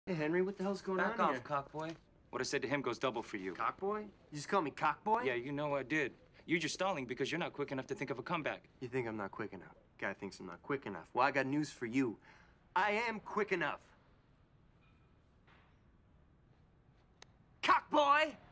Hey, Henry, what the hell's going Back on off, here? Cockboy. What I said to him goes double for you. Cockboy? You just call me Cockboy? Yeah, you know I did. You're just stalling because you're not quick enough to think of a comeback. You think I'm not quick enough? Guy thinks I'm not quick enough. Well, I got news for you. I am quick enough. Cockboy!